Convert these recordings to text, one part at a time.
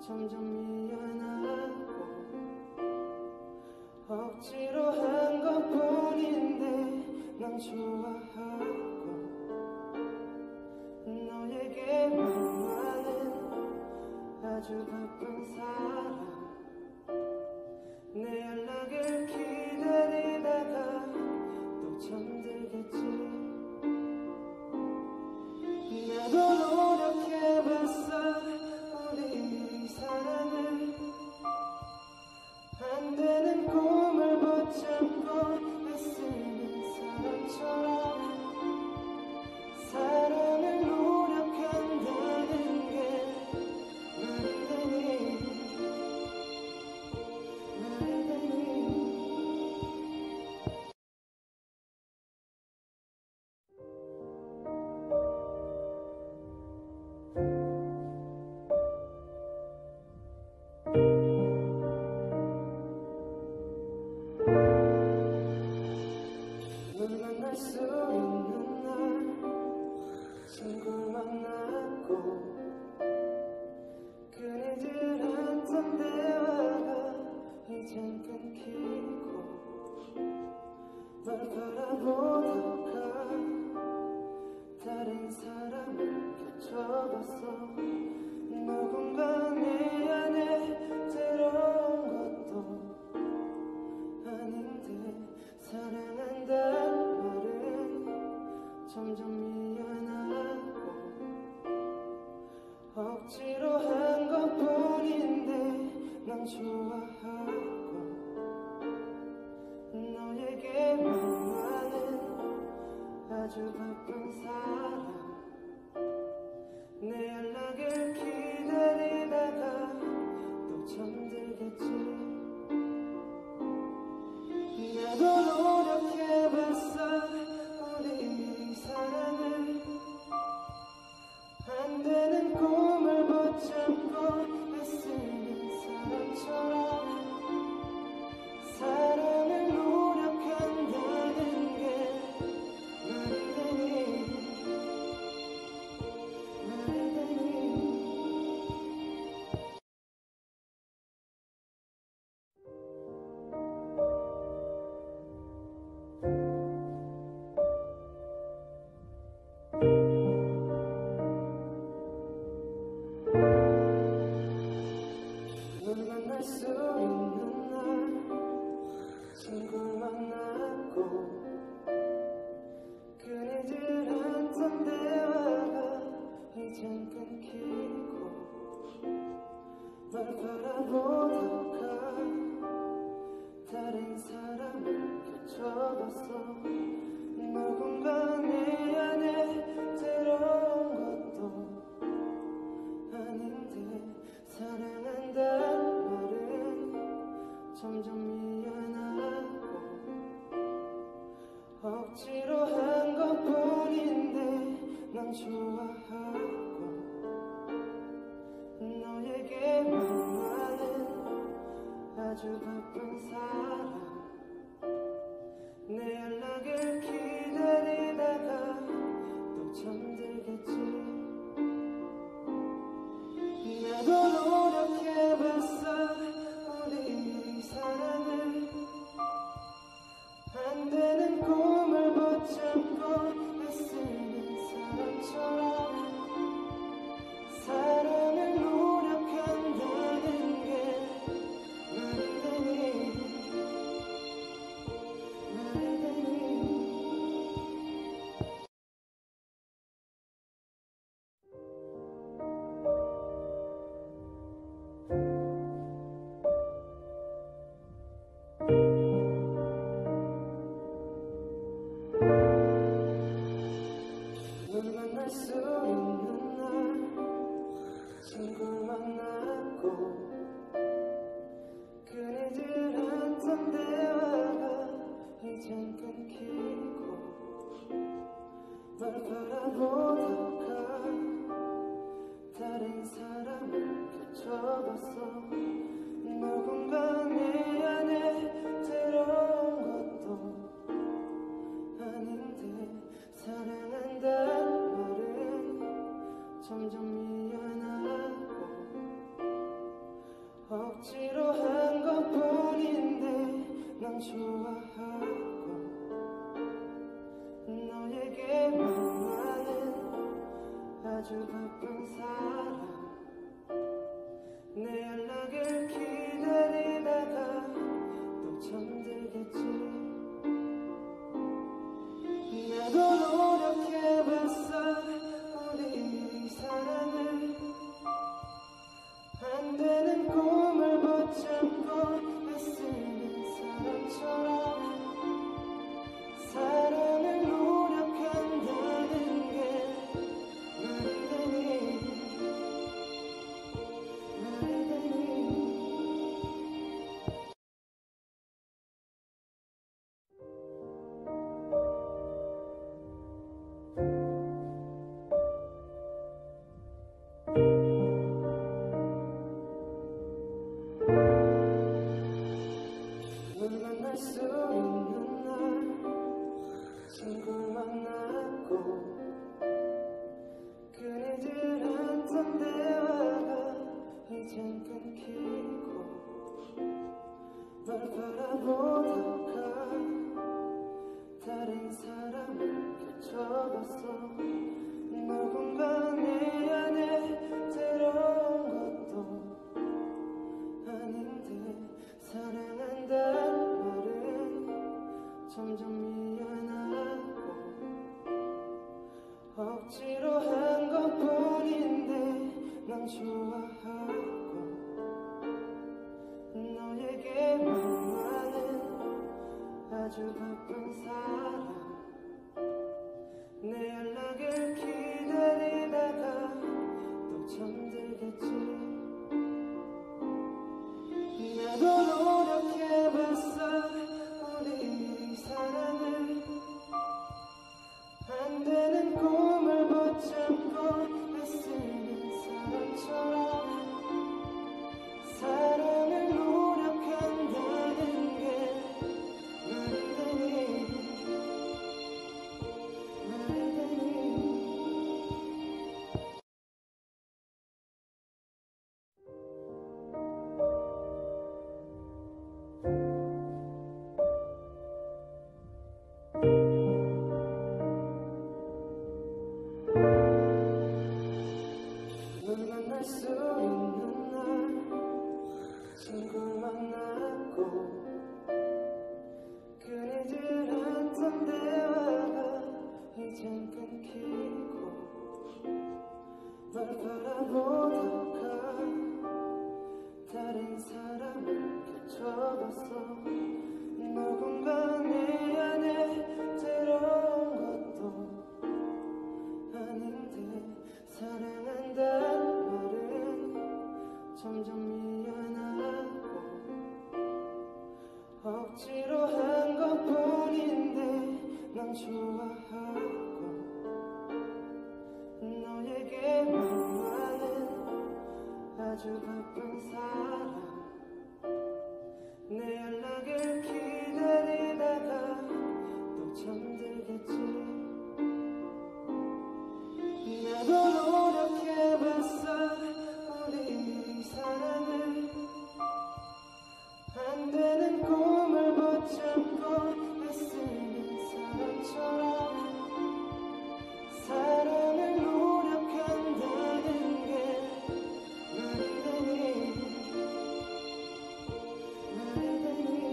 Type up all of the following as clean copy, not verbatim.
점점 미안하고 억지로 한 것뿐인데 난 좋아하고 너에게만 나는 아주 바쁜 사람 내 연락을 기다리다가 또 잠들겠지 나도 노력해봤어 우리 사랑을 안 되는 꿈을 붙잡고 애쓰는 사람처럼 사랑을 노력한다는 게 말이 되니 말이 되니 널 만날 수 있는 날 친구를 만났고 그네들 했던 대화가 이젠 끊기고 널 바라보다가 다른 사람을 겹쳐봤어 누군가 내 안에 들어온 것도 아닌데 사랑한다는 말은 점점 미안하고 억지로 한 것뿐인데 난 좋아하고 너에게만 나는 아주 바쁜 사람 내 연락을 기다리다가 또 잠들겠지 나도 노력해봤어 우리 사랑을 안 되는 꿈을 붙잡고 애쓰는 사람처럼 사랑을 노력한다는 게 말이 되니 말이 되니 널 만날 수 있는 날 친구를 만났고 그네들 했던 대화가 이젠 끊기고 널 바라보다가 다른 사람을 겹쳐봤어 누군가 내 안에 들어온 것도 아닌데 사랑한다는 말은 점점 미안하고 억지로 한 것뿐인데 난 좋아하고 너에게만 나는 아주 바쁜 사람 내 연락을 기다리다가 또 잠들겠지 나도 노력해봤어 우리 사랑을 안 되는 꿈을 붙잡고 애쓰는 사람처럼 사랑을 노력한다는 게 말이 되니 말이 되니 널 만날 수 있는 날 친구를 만났고 그네들 했던 대화가 이젠 끊기고 널 바라보다가 다른 사람을 겹쳐봤어 누군가 내 안에 들어온 것도 아닌데 사랑한다는 말은 점점 미안하고 난 좋아하고 너에게만 나는 아주 바쁜 사람. 내 연락을 기다리다가 또 잠들겠지. 나도 노력해봤어 우리 사랑을. 안 되는 꿈을 붙잡고 애쓰는 사람처럼 사랑을 노력한다는 게 말이 되니 말이 되니. 널 만날 수 있는 날 친구 만났고 그니들한텐 대화가 이젠 끊기고 널 바라보다가 다른 사람을 겹쳐봤어. 누군가 내 안에 들어온 것도 아닌데 사랑한단 말은 점점 미안하고 억지로 한 것뿐인데 난 좋아하고 너에게만 나는 아주 바쁜 사람. 내 연락을 기다리다가 또 잠들겠지. 나도 노력해봤어 우리 사랑을. 안 되는 꿈을 붙잡고 애쓰는 사람처럼 사랑을 노력한다는 게 말이 되니 말이 되니. 널 만날 수 있는 날 친구 만났고 그니들한텐 대화가 이젠 끊기고 널 바라보다가 다른 사람을 겹쳐봤어. 누군가 내 안에 들어온 것도 아닌데 사랑한단 말은 점점 미안하고 억지로 한 것뿐인데 난 좋아하고 너에게만 나는 아주 바쁜 사람. 내 연락을 기다리다가 또 잠들겠지. 나도 노력해봤어 우리 사랑을. 안 되는 꿈을 붙잡고 애쓰는 사람처럼 사랑을 노력한다는 게 말이 되니 말이 되니.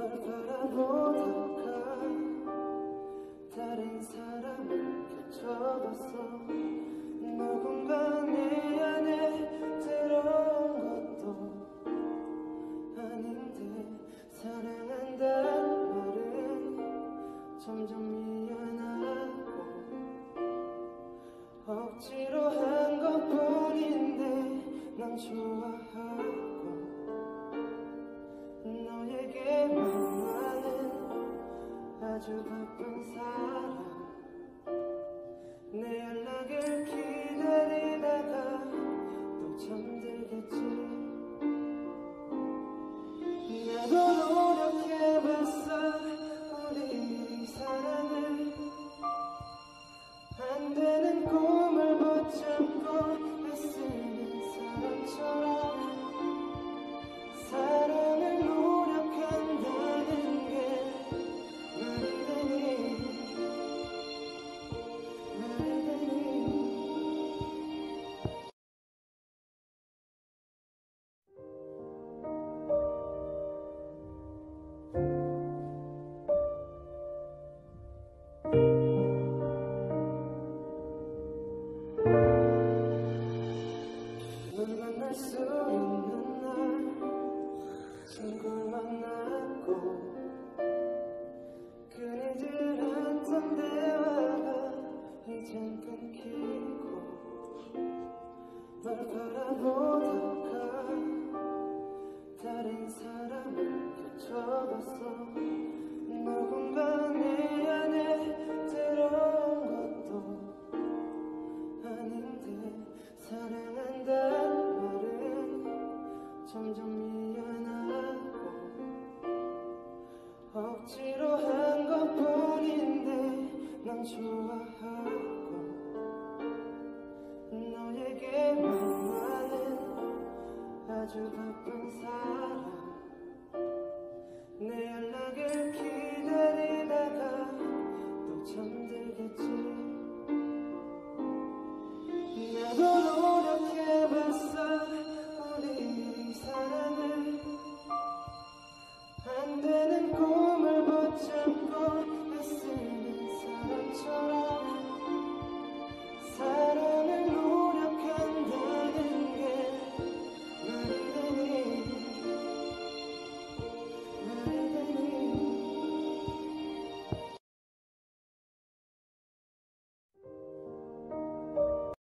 널 바라보다가 다른 사람을 겹쳐봤어. 누군가 내 안에 들어온 것도 아닌데 사랑한다는 말은 점점 미안하고 억지로 한 것뿐인데 난 좋아하고 너에게만 나는 아주 바쁜 사람. 내 연락을 기다리다가 또 잠들겠지. 나도 노력해봤어 우리 사랑을. 안 되는 꿈을 붙잡고 애쓰는 사람처럼 사랑을 노력한다는 게 말이 되니 말이 되니. 널 만날 수 있는 날 친구를 만났고 끊이질 않던 대화가 이젠 끊기고 널 바라보다가 다른 사람을 겹쳐봤어. 누군가 내 안에 들어온 것도 아닌데 사랑한다는 말은 점점 미안하고 억지로 한 것뿐인데 난 좋아하고 너에게만 나는 아주 바쁜 사람.